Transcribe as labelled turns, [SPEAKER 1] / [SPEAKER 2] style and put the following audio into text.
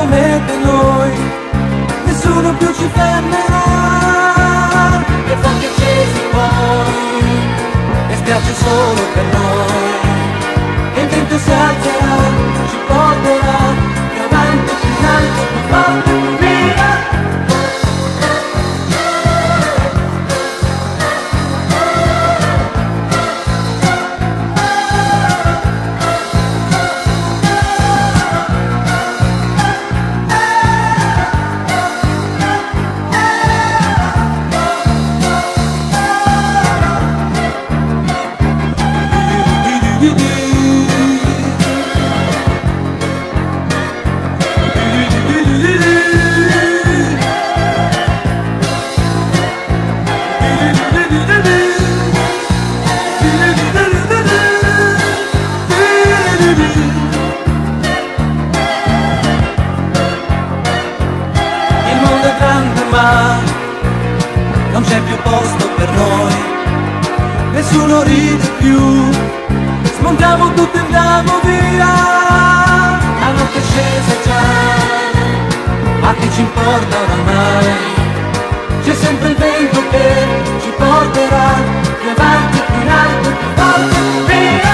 [SPEAKER 1] come per noi, nessuno più ci fermerà. Le fuochi accesi poi, e spiace solo per noi, e il vento si alzerà, ci porterà più avanti, più in alto, più forte, più via. Non c'è più posto per noi, nessuno ride più, smontiamo tutto e andiamo via. La notte è scesa già, ma che ci importa oramai, c'è sempre il vento che ci porterà più avanti, più in alto, più forte, più via.